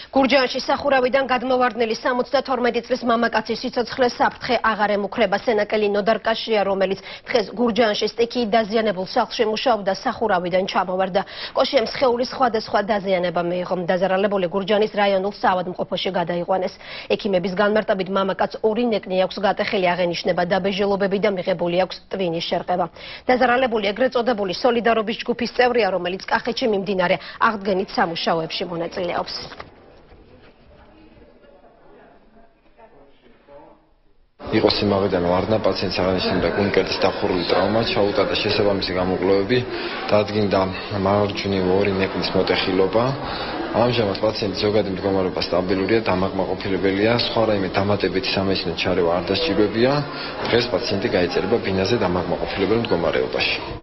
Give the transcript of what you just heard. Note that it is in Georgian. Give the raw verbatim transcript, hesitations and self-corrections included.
გურჯაანში სახურავიდან გადმოვარდნილი სამოცდათორმეტი წლის მამაკაცის სიცოცხლეს საფრთხე აღარ ემუქრება. სენაკელი ნოდარკაშია, რომელიც დღეს გურჯაანში სტიქიით დაზიანებულ სახლში მუშაობდა, სახურავიდან ჩამოვარდა. კოშიემ სხეულის სხვადასხვა დაზიანება მიიღო. დაზარალებული გურჯაანის რაიონულ საავადმყოფოში გადაიყვანეს. ექიმების განმარტებით მამაკაცს ორი ნეკნი აქვს გატეხილი, აღენიშნება დაბეჟელობები და მიღებული აქვს ტვინის შერყევა. დაზარალებული ეგრეთ წოდებული სოლიდარობის ჯგუფის წევრია, რომელიც კახეთში მიმდინარე აღდგენით სამუშაოებში მონაწილეობს. იყო სიმაღლედან ვარდნა, პაციენტს აღნიშნებდა კუნიკელის დახურული ტრავმა, ჩაუტარა შესაბამისი გამოკვლევები, დადგინდა მარჯვნივ ორი ნეკნის მოტეხილობა. ამჟამად პაციენტის ზოგადი მდგომარეობა სტაბილურია, დამაკმაყოფილებელია, სხვა რაიმე დამატებითი სამედიცინო ჩარევა არ დასჭირებია. დღეს პაციენტი გაიწერება ბინაზე დამაკმაყოფილებელ მდგომარეობაში.